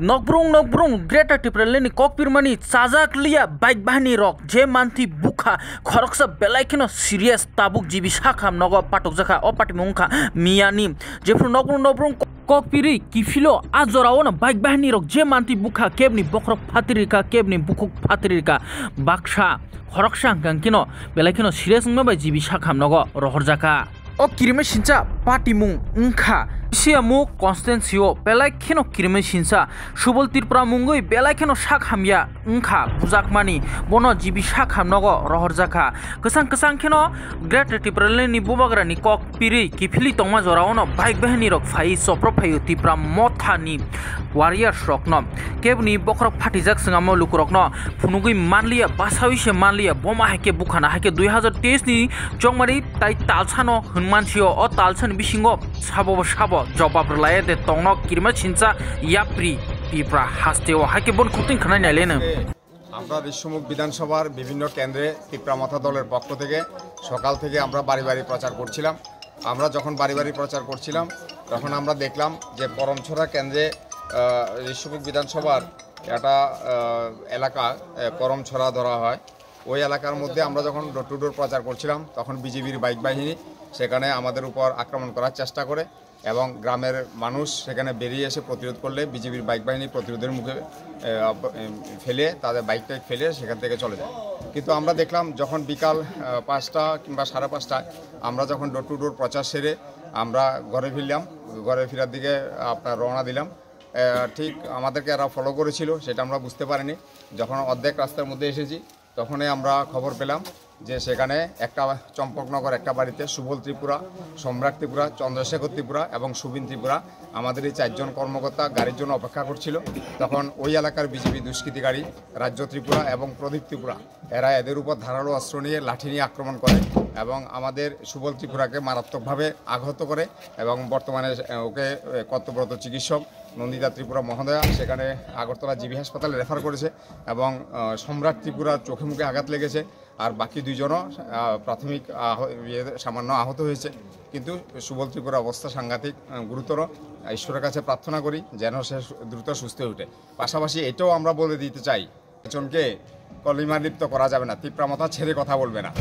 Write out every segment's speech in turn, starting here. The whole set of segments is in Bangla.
नगब्रुं ग्रेटर टिप्रालेनि ककपिरमानि चाजाकलिया बाइक बाहिनी रक जे मानथि बुखा खरकसा बेलायखिनो सिरियास ताबुक जिबि साखाम नग पाटक जाखा अ पाटिमुंखा मियानि जेफ्रु नगब्रुं ककपिरि किफिलो आजरावनो बाइक बाहिनी रक जे मानथि बुखा केबनि बखरक फातिरिका केबनि बुकुक फातिरिका बाक्सा खरकसा गांकिनो बेलायखिनो सिरियास नबाय जिबि साखाम नग रहर जाखा o kirime sincha patimung ungkha siamu constantio belaikeno kirime sincha subol Tripura mungoi belaikeno sakhamya ungkha bujakmani bono jibi sakhamnogo rohorjaka kesang keno great Tripura ni bubagrani kok piri kifili tongma joraono bike bahini rok phai sopro phayu Tipra Motha ni warrior rokno kebni bokhorok phatijak singamo lukurokno phunugui manliya basawishe manliya boma hake bukhana hake 2023 ni jongmari tai talsano मानसियो अ तालसन बिसिंगो साबो जवाब लायदे तंगनो किरमा छिनचा याप्रि पिप्रा हास्तेओ हाके बन खुतिन खनाय नायलेनो আমরা ঋষ্যমুখ বিধানসভার বিভিন্ন কেন্দ্রে ত্রিপুরা মথা দলের পক্ষ থেকে সকাল থেকে আমরা বাড়ি বাড়ি প্রচার করছিলাম। আমরা যখন বাড়ি বাড়ি প্রচার করছিলাম তখন আমরা দেখলাম যে করমছড়া কেন্দ্রে ঋষ্যমুখ বিধানসভার একটা এলাকা করমছড়া ধরা হয়। ওই এলাকার মধ্যে আমরা যখন ডোর টু ডোর প্রচার করছিলাম তখন বিজেপির বাইক বাহিনী সেখানে আমাদের উপর আক্রমণ করার চেষ্টা করে এবং গ্রামের মানুষ সেখানে বেরিয়ে এসে প্রতিরোধ করলে বিজেপির বাইক বাহিনী প্রতিরোধের মুখে ফেলে তাদের বাইকটা ফেলে সেখান থেকে চলে যায়। কিন্তু আমরা দেখলাম যখন বিকাল 5টা কিংবা 5:30টায় আমরা যখন ডোর টু ডোর প্রচার সেরে আমরা ঘরে ফিরলাম, ঘরে ফেরার দিকে আপনার রওনা দিলাম। ঠিক আমাদেরকে এরা ফলো করেছিল সেটা আমরা বুঝতে পারিনি। যখন অর্ধেক রাস্তার মধ্যে এসেছি তখনই আমরা খবর পেলাম যে সেখানে একটা চম্পকনগর একটা বাড়িতে সুবল ত্রিপুরা, সম্রাট ত্রিপুরা, চন্দ্রশেখর ত্রিপুরা এবং সুবিন ত্রিপুরা আমাদের এই 4জন কর্মকর্তা গাড়ির জন্য অপেক্ষা করছিল। তখন ওই এলাকার বিজেপি দুষ্কৃতিকারী রাজ্য ত্রিপুরা এবং প্রদীপ ত্রিপুরা এরা এদের উপর ধারালো অস্ত্র নিয়ে লাঠি নিয়ে আক্রমণ করে এবং আমাদের সুবল ত্রিপুরাকে মারাত্মকভাবে আঘাত করে এবং বর্তমানে ওকে কর্তব্যরত চিকিৎসক নন্দিতা ত্রিপুরা মহোদয়া সেখানে আগরতলা জিবি হাসপাতালে রেফার করেছে এবং সম্রাট ত্রিপুরার চোখে মুখে আঘাত লেগেছে আর বাকি 2জনও প্রাথমিক সামান্য আহত হয়েছে। কিন্তু সুবল ত্রিপুরার অবস্থা সাংঘাতিক গুরুতর। ঈশ্বরের কাছে প্রার্থনা করি যেন সে দ্রুত সুস্থ হয়ে ওঠে। পাশাপাশি এটাও আমরা বলে দিতে চাই একজনকে কলিমা লিপ্ত করা যাবে না, ত্রিপুরা মথা ছেড়ে কথা বলবে না।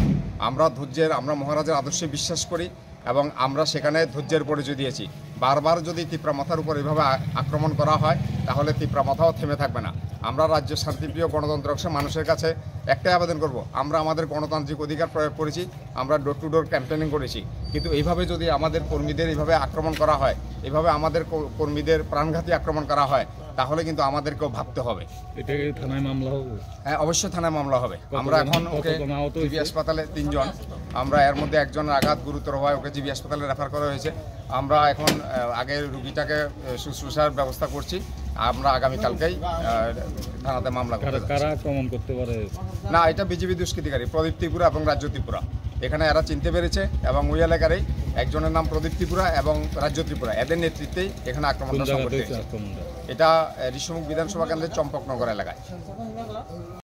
আমরা মহারাজের আদর্শে বিশ্বাস করি এবং আমরা সেখানে ধৈর্যের পরিচয় দিয়েছি। বারবার যদি ত্রিপুরা মথার উপর এভাবে আক্রমণ করা হয় তাহলে ত্রিপুরা মথাও থেমে থাকবে না। আমরা রাজ্য শান্তিপ্রিয় গণতন্ত্র মানুষের কাছে একটাই আবেদন করব, আমরা আমাদের গণতান্ত্রিক অধিকার প্রয়োগ করেছি, আমরা ডোর টু ডোর ক্যাম্পেনিং করেছি। কিন্তু এইভাবে যদি আমাদের কর্মীদের এইভাবে আক্রমণ করা হয়, এইভাবে আমাদের কর্মীদের প্রাণঘাতী আক্রমণ করা হয় তাহলে কিন্তু আমাদেরকেও ভাবতে হবে। এটা কি থানায় মামলা হবে? হ্যাঁ, অবশ্যই থানায় মামলা হবে। আমরা এখন ওকে জিবি হাসপাতালে 3জন, আমরা এর মধ্যে একজনের আঘাত গুরুতর হয়, ওকে জিবি হাসপাতালে রেফার করা হয়েছে। আমরা এখন আগে রুগীটাকে শুশ্রূষার ব্যবস্থা করছি। আমরা আগামীকালকেই থানাতে মামলা করব। কারা আক্রমণ করতে পারে? না, এটা বিজেপি দুষ্কৃতিকারী প্রদীপ ত্রিপুরা এবং রাজ্য ত্রিপুরা। এখানে এরা চিনতে পেরেছে এবং ওই এলাকারই একজনের নাম প্রদীপ ত্রিপুরা এবং রাজ্য ত্রিপুরা, এদের নেতৃত্বেই এখানে আক্রমণটা সংঘটিত হয়েছে। এটা ঋষ্যমুখ বিধানসভা কেন্দ্রের চম্পকনগর এলাকায়।